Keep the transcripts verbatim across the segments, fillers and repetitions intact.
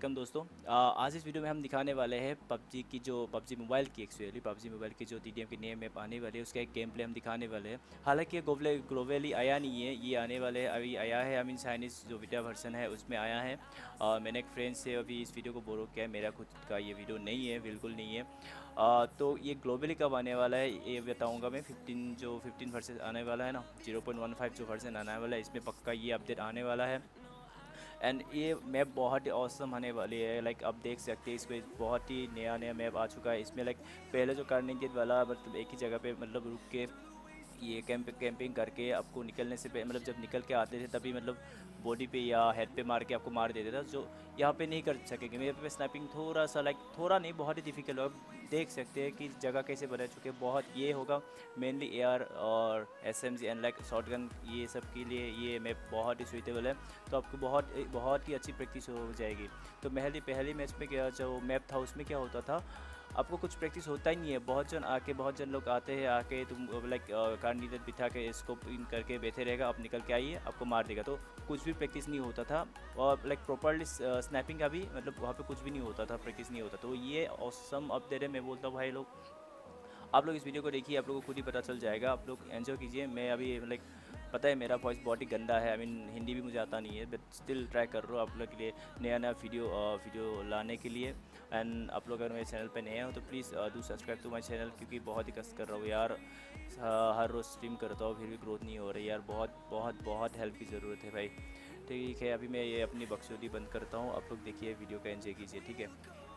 Welcome दोस्तों। आ, आज इस वीडियो में हम दिखाने वाले हैं पबजी की जो पबजी मोबाइल की एक्चुअली पबजी मोबाइल की जो टी डी एम की नेम में आने वाली है उसका एक गेम प्ले हम दिखाने वाले हैं। हालांकि ये ग्लोबल ग्लोबली आया नहीं है, ये आने वाले है, अभी आया है। आई मीन चाइनीज़ जो वीडियो वर्जन है उसमें आया है। आ, मैंने एक फ्रेंड से अभी इस वीडियो को बोरो किया है, मेरा खुद का ये वीडियो नहीं है, बिल्कुल नहीं है। आ, तो ये ग्लोबली कब आने वाला है ये बताऊँगा मैं। फिफ्टीन जो फिफ्टीन वर्सेस आने वाला है ना, जीरो पॉइंट वन फाइव जो वर्जन आने वाला है इसमें पक्का ये अपडेट आने वाला है। एंड ये मैप बहुत ही औसम आने वाली है। लाइक आप देख सकते हैं इसमें बहुत ही नया नया मैप आ चुका है। इसमें लाइक पहले जो कार्निगेट वाला मतलब एक ही जगह पे मतलब रुक के ये कैंप कैंपिंग करके आपको निकलने से मतलब जब निकल के आते थे तभी मतलब बॉडी पे या हेड पे मार के आपको मार देते था, जो यहाँ पे नहीं कर सकेंगे। मेरे पे स्नैपिंग थोड़ा सा लाइक थोड़ा नहीं बहुत ही डिफिकल्ट होगा। देख सकते हैं कि जगह कैसे बना चुके हैं। बहुत ये होगा मेनली एयर और S M G and like shotgun ये सब के लिए ये मैप बहुत ही सुइटेबल है। तो आपको बहुत बहुत ही अच्छी प्रैक्टिस हो जाएगी। तो पहली पहली मैच में क्या जो मैप था उसमें क्या होता था, आपको कुछ प्रैक्टिस होता ही नहीं है। बहुत जन आके बहुत जन लोग आते हैं, आके तुम लाइक कार्निगेट बिठा के इसको इन करके बैठे रहेगा, आप निकल के आइए आपको मार देगा। तो कुछ भी प्रैक्टिस नहीं होता था और लाइक प्रॉपरली स्नैपिंग का भी मतलब वहाँ पे कुछ भी नहीं होता था, प्रैक्टिस नहीं होता। तो ये ऑसम अपडेट है। मैं बोलता हूँ भाई लोग आप लोग इस वीडियो को देखिए, आप लोगों को खुद ही पता चल जाएगा। आप लोग एंजॉय कीजिए। मैं अभी लाइक पता है मेरा वॉइस बहुत ही गंदा है, आई मीन हिंदी भी मुझे आता नहीं है, बट स्टिल ट्राई कर रहा हूँ आप लोग के लिए नया नया वीडियो वीडियो लाने के लिए। एंड आप लोग अगर मेरे चैनल पे नए हो तो please do subscribe to my channel, क्योंकि बहुत ही कष्ट कर रहा हूँ यार। हर रोज़ स्ट्रीम करता हूँ फिर भी ग्रोथ नहीं हो रही यार। बहुत बहुत बहुत हेल्प की ज़रूरत है भाई। ठीक है, अभी मैं ये अपनी बकचोदी बंद करता हूँ। आप लोग देखिए वीडियो का एंजॉय कीजिए, ठीक है।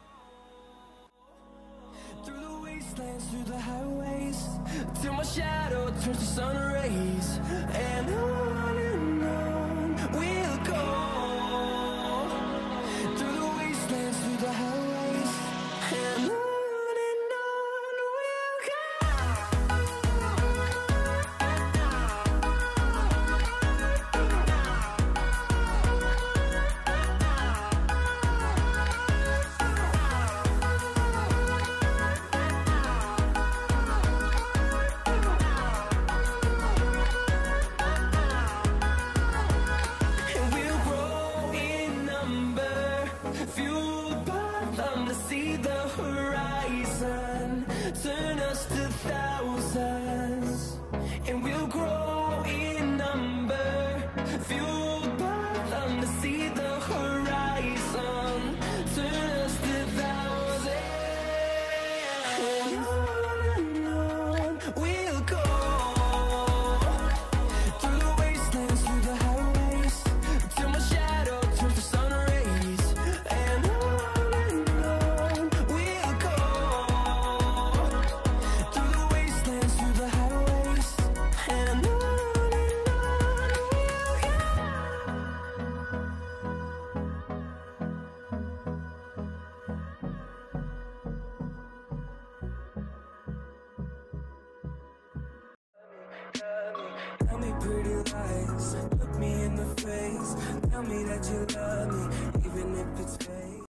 Through the wastelands, through the highways, till my shadow turns to sun rays, and on and on we'll go. Through the wastelands, through the highways, and on and on we'll go. See the horizon, turn us to thousands, and we'll grow in number, fueled by them to see the horizon, turn us to thousands, and on and on we'll go. Through the wastelands, through the highways, till my shadow turns to sun rays, and on tell me pretty lies, look me in the face, tell me that you love me, even if it's fake.